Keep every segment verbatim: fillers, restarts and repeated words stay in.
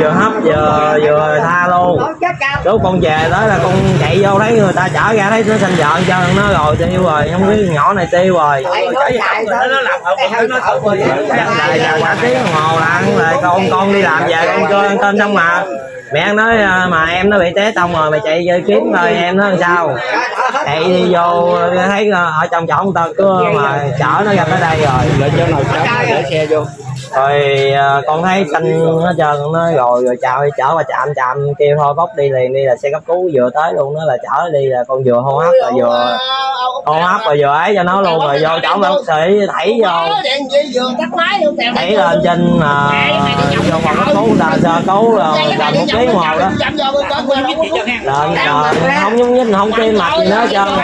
vừa hấp vừa vừa tha luôn. Lúc con về đó là con chạy vô thấy người ta chở ra thấy nó xanh giận cho nó rồi tiêu rồi, không biết nhỏ này tiêu rồi. Nó làm không lại là cả tiếng đồng hồ là ăn lại con con đi làm về con cho ăn cơm xong mà mẹ nói mà em nó bị té xong rồi mày chạy vô kiếm thôi em nó làm sao chạy đi vô thấy ở trong chỗ ông ta cứ mà chở nó ra tới đây rồi để chỗ nào cháu để xe vô rồi con thấy xanh nó trơn nó rồi rồi chào chở qua trạm trạm kêu thôi bốc đi liền đi là xe cấp cứu vừa tới luôn, nó là chở đi là con vừa hô hấp rồi vừa hô hấp rồi vừa ấy cho nó luôn rồi vô chỗ bác sĩ thảy vô thảy lên trên mà vô phòng cấp cứu ta sơ cứu là gần một ký màu đó lên rồi không nhúc nhích không tim mạch gì nữa trơn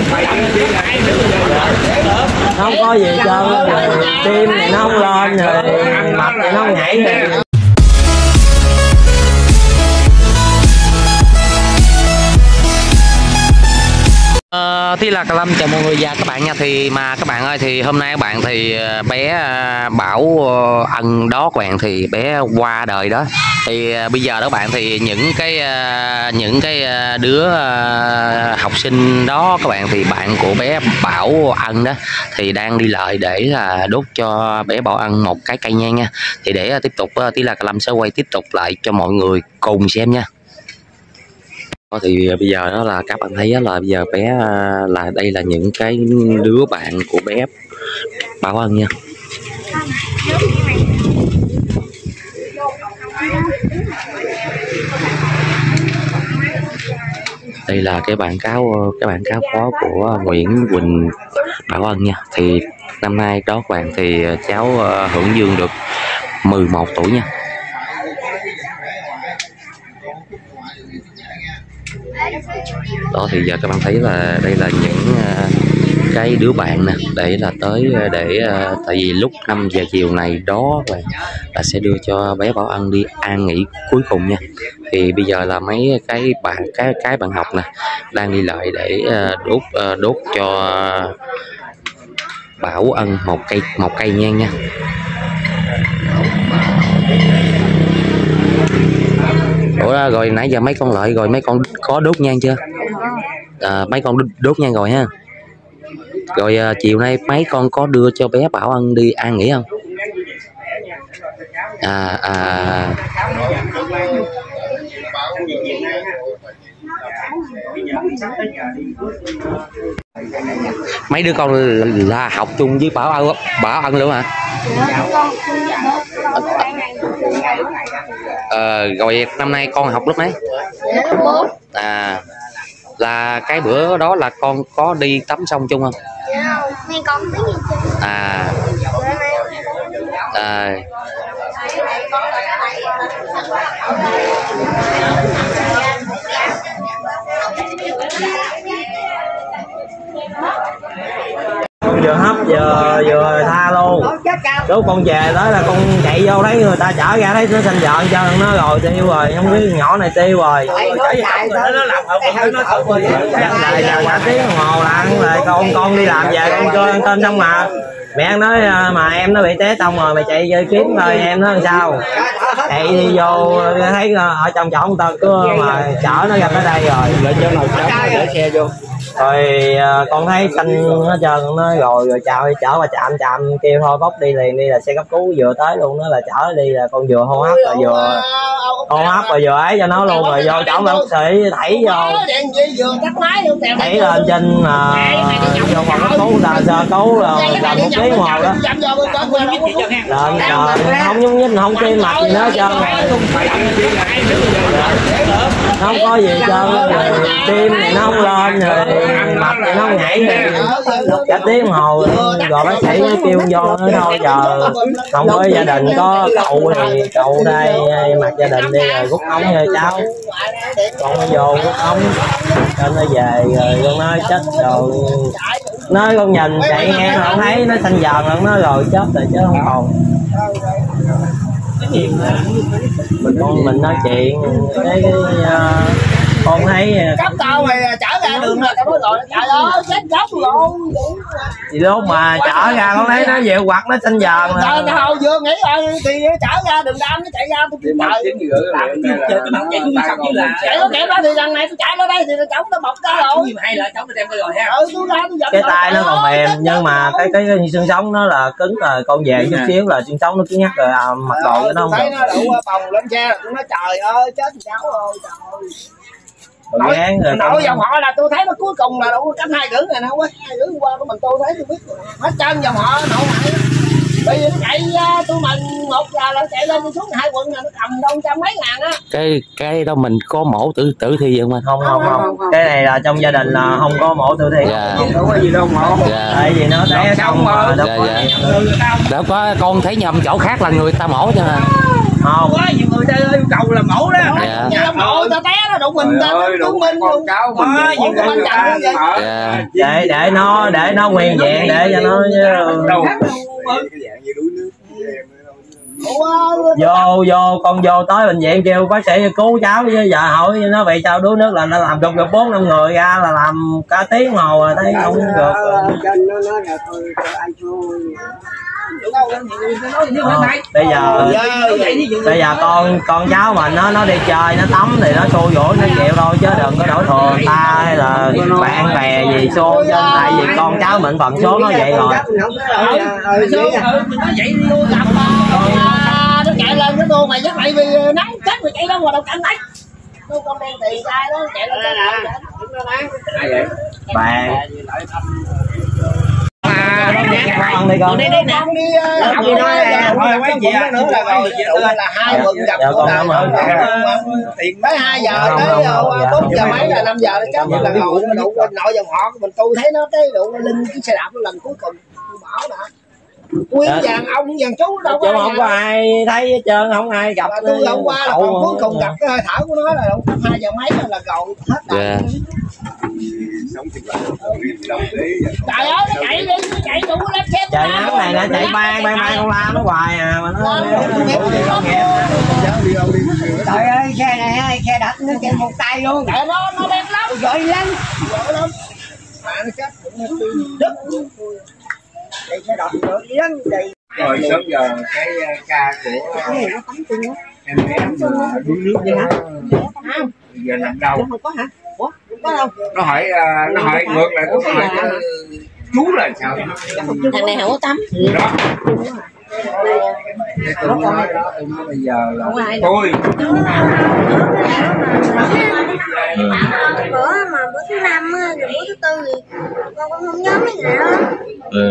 không có gì trơn tim thì nó không lên rồi mạch thì nó không nhảy rồi. Uh, thì là Cà Lâm chào mọi người và các bạn nha. Thì mà các bạn ơi, thì hôm nay các bạn thì bé Bảo Ân đó các bạn thì bé qua đời đó. Thì uh, bây giờ đó các bạn thì những cái uh, những cái đứa uh, học sinh đó các bạn thì bạn của bé Bảo Ân đó thì đang đi lợi để là đốt cho bé Bảo Ân một cái cây nhang nha. Thì để uh, tiếp tục uh, thì là Cà Lâm sẽ quay tiếp tục lại cho mọi người cùng xem nha. Thì bây giờ đó là các bạn thấy đó là bây giờ bé là đây là những cái đứa bạn của bé Bảo Ân nha. Đây là cái bản cáo cái bản cáo phó của Nguyễn Quỳnh Bảo Ân nha. Thì năm nay đó các bạn thì cháu hưởng dương được mười một tuổi nha. Đó thì giờ các bạn thấy là đây là những uh, cái đứa bạn nè để là tới để uh, tại vì lúc năm giờ chiều này đó là, là sẽ đưa cho bé Bảo Ân đi an nghỉ cuối cùng nha. Thì bây giờ là mấy cái bạn cái cái bạn học nè đang đi lại để uh, đốt uh, đốt cho uh, Bảo Ân một cây một cây nhang nha. Ủa rồi nãy giờ mấy con lợi rồi mấy con có đốt nhang chưa? À, mấy con đốt nhang rồi ha. Rồi à, chiều nay mấy con có đưa cho bé Bảo Ân đi an nghỉ không? À à mấy đứa con là học chung với Bảo Ân Bảo Ân luôn hả? Ờ, rồi năm nay con học lớp mấy? À là cái bữa đó là con có đi tắm sông chung không? À à vừa hấp vừa vừa tha luôn. Lúc con về đó là con chạy vô thấy người ta chở ra thấy nó xanh giận cho nó rồi tiêu rồi, không biết nhỏ này tiêu rồi. Nó làm không lại là cả tiếng đồng hồ là ăn lại con con đi làm về con cho ăn cơm xong mà mẹ nói mà em nó bị té xong rồi mày chạy vô kiếm thôi em nó làm sao chạy đi vô thấy ở trong chỗ ông ta cứ mà chở nó ra tới đây rồi để chỗ nào cháu để xe vô rồi con thấy xanh nó trơn nó rồi rồi chào chở qua trạm trạm kêu thôi bốc đi liền đi là xe cấp cứu vừa tới luôn, nó là chở đi là con vừa hô hấp rồi vừa hô hấp rồi vừa ấy cho nó luôn rồi vô chỗ bác sĩ thảy vô thảy lên trên mà vô phòng cấp cứu ta sơ cứu là gần một ký màu đó lên rồi không nhúc nhích không tim mạch gì nữa trơn nó không có gì trơn tim thì nó không lên rồi mạch thì nó không nhảy rồi cả tiếng đồng hồ rồi bác sĩ kêu vô nó thôi giờ không có gia đình có cậu thì cậu đây mặt gia đình đi rồi rút ống cho cháu con nó vô rút ống cho nó về rồi con nói chết rồi nói con nhìn chạy nghe nó thấy nó xanh dần lẫn nó rồi chết rồi chứ không còn mình con mình nói chuyện cái, cái uh, con thấy cắm tao mày chở ra đường rồi tao nói rồi trời ơi chết gốc luôn. thì lúc mà chở ra con thấy nó dịu quặt nó xanh giòn nè. Trời nào vừa nghĩ rồi thì chở ra đường đam nó chạy ra tôi kêu trời. Chạy nó kẹp đó thì lần này tôi chạy nó đây thì cháu nó bọc ra rồi. Hay là cháu nó đem rồi ha. Ừ tôi ra tôi giật. Cái tay nó còn mềm nhưng mà cái cái, cái xương sống nó là cứng rồi, con về chút xíu là xương sống nó cứng nhắc rồi à, mặc đồ cho nó không thấy được. nó đụng bồng lên xe rồi tôi nói trời ơi chết cháu ơi trời. Nội, Gán rồi nội dòng họ là tôi thấy nó cuối cùng là đủ cách hai rưỡi này nó không có hai rưỡi qua của mình tôi thấy tôi biết hết trơn dòng họ nội mày. Bây giờ nó chạy tôi mình một giờ là chạy lên xuống hai quận là nó cầm đâu trăm mấy ngàn á. Cái cái đó mình có mổ tử tử thi vậy không anh? Không không không. Cái này là trong gia đình là không có mổ tử thi. Dạ. Không có gì đâu mổ. Dạ. Tại vì nó té xong mà đâu Dạ, có. dạ. Đâu có con thấy nhầm chỗ khác là người ta mổ cho nên. Không. Có nhiều người ta yêu cầu là mẫu đó. Dạ. Dạ. Mổ ta té nó đụng mình ta đụng mình luôn. Cháu mình nhiều người mình chặn vậy. Dạ. Để để nó để nó nguyên vẹn để cho nó vô vô con vô tới bệnh viện kêu bác sĩ cứu cháu chứ giờ hỏi nó bị sao đuối nước là nó làm đục được bốn năm người ra là làm cả tiếng hồ rồi thấy không được. Bây giờ bây giờ con con cháu mình nó nó đi chơi nó tắm thì nó xô dỗi nó chịu thôi chứ đừng có đổ thừa người ta hay là bạn bè gì xô chứ tại vì con cháu mình phần số nó vậy rồi. Nó chạy lên cái đô mày chắc mày vì nắng chết mày chạy ra ngoài đâu cảnh đấy. Tôi con đen tiền sai đó chạy lên cái Bạn con đi con đi đi nè không gì nói thôi quấy chị nữa là rồi là hai bận gặp cô nào tiền mấy hai giờ tới bốn giờ mấy là năm giờ nó chắc là ngồi nó đụng nội dòng họ của mình tôi thấy nó cái đụng linh cái xe đạp lần cuối cùng bảo nè nguyên vàng ông vàng chú đâu có không có ai thấy hết trơn không ai gặp tôi hôm qua là còn cuối cùng gặp cái hơi thở của nó là hai giờ mấy là gầu hết Dạ. trời ơi nó chạy đi nó chạy đủ lên xe trời nắng này nó chạy bay bay bay con la nó hoài à mà nó trời ơi xe này xe đạp nó chạy một tay luôn trời nó nó đẹp lắm rồi lắm rồi lắm mà nó chết đứt đây xe đạp nữa lắm đây rồi sớm giờ cái ca của em bé đuối nước vậy hả? Giờ làm đâu? không có hả? Ủa? Có đâu? Nó hỏi nó hỏi ngược lại có hỏi chú là sao? Thằng này không có tắm. Đó. Tôi nói đó, tôi nói bây giờ là tôi. Bữa mà bữa thứ năm rồi bữa thứ tư thì con cũng không nhớ mấy ngày đó. Ừ.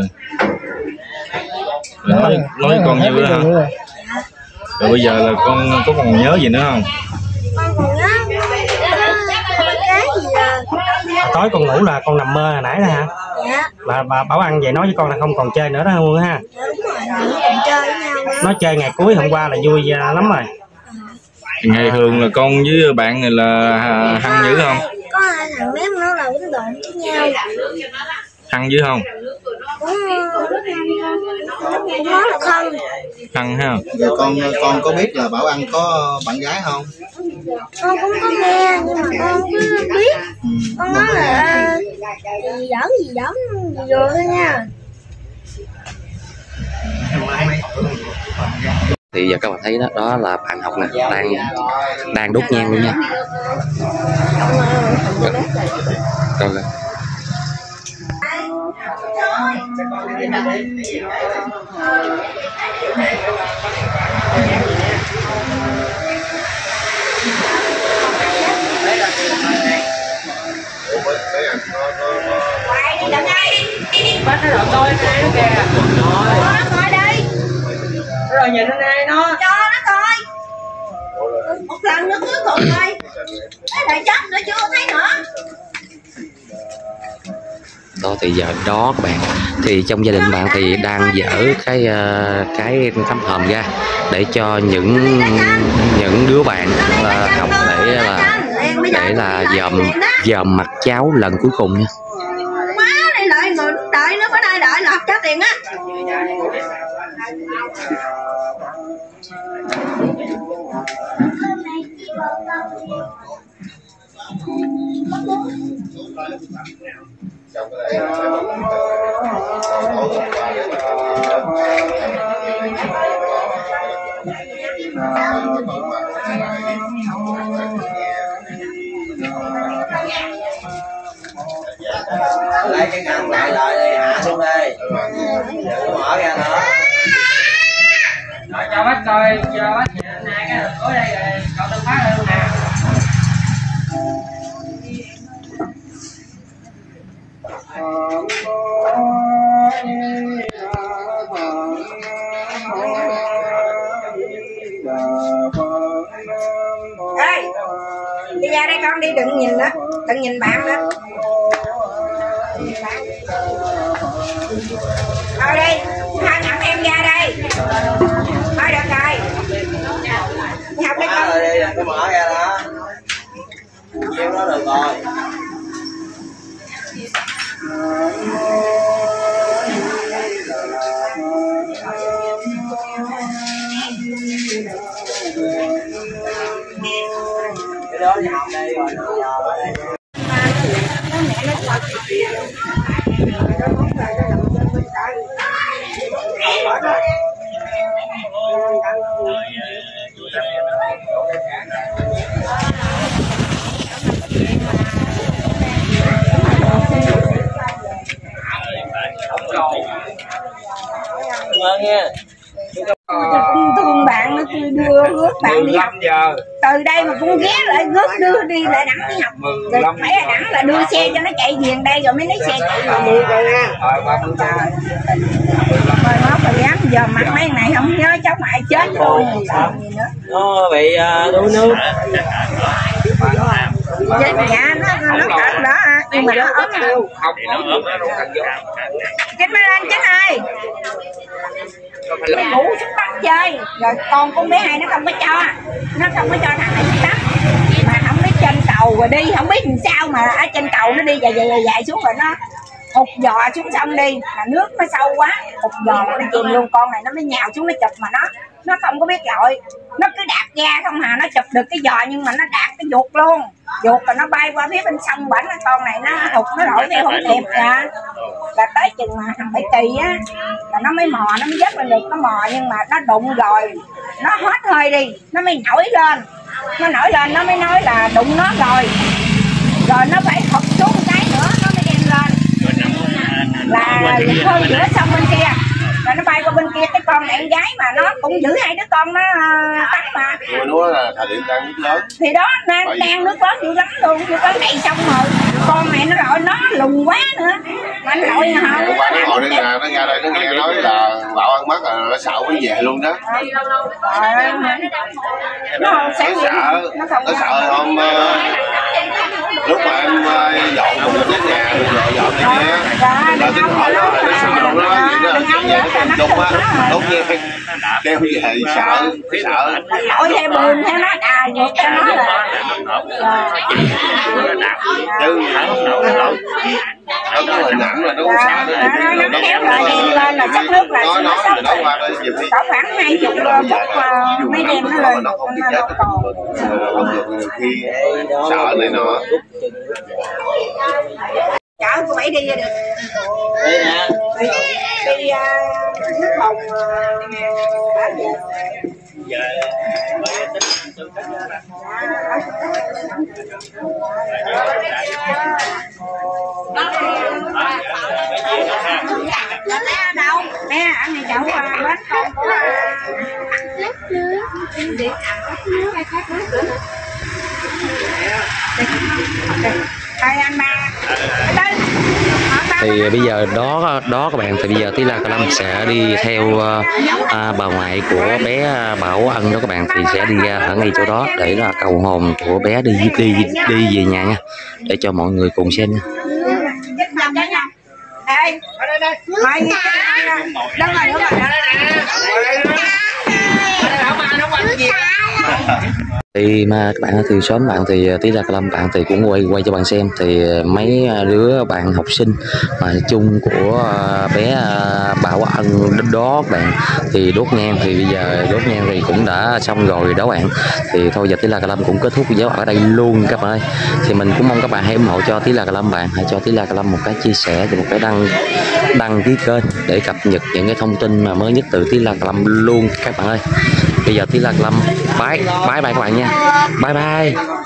Nói, nói con như đó hả? Rồi bây giờ là con có còn nhớ gì nữa không? Con còn nhớ cái gì à? Tối con ngủ là con nằm mơ hồi nãy đó hả? Dạ. Bà, bà Bảo Ăn về nói với con là không còn chơi nữa đó không ha? Dạ đúng rồi, còn chơi với nhau nữa. Nó chơi ngày cuối hôm qua là vui lắm rồi. Ngày thường là con với bạn này là hăng dữ không? Có hai thằng bé nó là cái đồn với nhau. Hăng dữ không? Cũng cũng nói là không. Hăng ha. Giờ con con có biết là Bảo Ăn có bạn gái không? Con cũng có nghe nhưng mà con không biết. Ừ. Con nói là gì giỡn gì giỡn gì vừa thôi nha. Thì giờ các bạn thấy đó, đó là bạn học nè, đang đang đốt nhang luôn nha. Rồi. Rồi. bác nó rồi coi nè nó kìa rồi Nó coi đi. rồi nhìn nó này nó Cho nó coi. Một lần nữa cuối cùng thôi. Cái lại chết nữa chưa thấy nữa. Đó thì giờ đó các bạn, thì trong gia đình bạn thì đang dỡ cái uh, cái tấm hòm ra để cho những những đứa bạn uh, học để là để là dòm dòm mặt cháu lần cuối cùng nha. Má đây đợi ngồi đợi nó phải đây đợi lọt cho tiền á. Lấy cái ngăn lại lại đi, hạ xuống đi, đừng có mở ra nữa. Rồi cho bác coi, cho bác nhìn hai cái khối đây rồi, cậu Tân Phát luôn nè. Ê, đi ra đây con đi, đừng nhìn đó, đừng nhìn bạn đó. Thôi đi, hai thằng em ra đây. Thôi được rồi. Đi học đi con. Đi, đừng có mở ra đó. Chiếu đó được rồi. Cái đó đi học đây rồi, giờ đây. Cảm ơn nha. Thương bạn nó đưa rước bạn đi học. Giờ. Từ đây mà cũng ghé lại rước đưa đi lại Đẳng đi học. Rồi phải là Đẳng là đưa xe cho nó chạy về đây rồi mới lấy xe chạy về. Rồi nó phải dám giờ mặt mấy này không nhớ cháu mại chết rồi. Nó bị đuối nước. Chết dạ nó nó thật đó nhưng mà nó ấm đâu. Chính mới lên chính ơi. Ngủ xuống tắm chơi rồi con con bé hai nó không có cho nó không có cho thằng này xuống tắm mà không biết trên cầu rồi đi không biết làm sao mà ở trên cầu nó đi dài dài dài, dài xuống rồi nó hụt giò xuống sông đi mà nước nó sâu quá hụt giò là nó chìm luôn. Con này nó mới nhào xuống nó chụp mà nó nó không có biết lội nó cứ đạp ra không hà nó chụp được cái giò nhưng mà nó đạp cái vuột luôn vuột rồi nó bay qua phía bên sông bển. Con này nó hụt nó lội theo không kịp ra là tới chừng mà thằng Bảy Kỳ á là nó mới mò nó mới dứt lên được. Nó mò nhưng mà nó đụng rồi nó hết hơi đi nó mới nổi lên nó nổi lên nó mới nói là đụng nó rồi rồi nó phải thụt xuống một cái nữa nó mới đem lên là hơn giữa sông bên kia rồi nó bay qua bên kia. Cái con này con gái mà nó cũng giữ hai đứa con nó tắm mà nó là thời điểm đang nước lớn thì đó đang đang nước lớn dữ lắm luôn nước lớn đầy sông rồi. Con này nó lội nó lùn quá nữa mà nó lội hả qua nó ngồi đây nè nó ra đây nó nghe nói là Bảo ăn mất là nó sợ mới về luôn đó. Nó sẽ sợ nó sợ hôm lúc mà em dọn cùng đến nhà dọn dọn này kia là tính hỏi nó là nó sợ luôn đó vậy đó về nó còn chung á đốt nghe đeo về sợ sợ lội theo bườn theo nó đà ngược cho nó là chứ nó có hình ảnh là nó cũng sợ nó nó kéo lại đem lên là sắc nước là nó sốc có khoảng hai chục phút mấy đêm nó lên nó không biết chết không được khi sợ này nọ. Chở cô Bảy đi ra được đi nè đi, đi uh, nước bồng giờ đâu nè anh này chậu bến con của đây anh ba thì bây giờ đó đó các bạn thì bây giờ Tí La Cà Lâm sẽ đi theo à, bà ngoại của bé Bảo Ân đó các bạn thì sẽ đi ra ở ngay chỗ đó để là cầu hồn của bé đi đi đi về nhà nha để cho mọi người cùng xem nha. Đây, mày đâu rồi đâu rồi. Thì mà các bạn thì sớm bạn thì tí là Lâm bạn thì cũng quay quay cho bạn xem thì mấy đứa bạn học sinh mà chung của bé Bảo Ân đó bạn thì đốt nhang, thì bây giờ đốt nhang thì cũng đã xong rồi đó bạn. Thì thôi giờ tí là Lâm cũng kết thúc video ở đây luôn các bạn ơi. Thì mình cũng mong các bạn hãy ủng hộ cho tí là Lâm, bạn hãy cho tí là Lâm một cái chia sẻ và một cái đăng đăng ký kênh để cập nhật những cái thông tin mà mới nhất từ tí là Lâm luôn các bạn ơi. Bây giờ tí là Lâm bye bye bye các bạn nha, bye bye.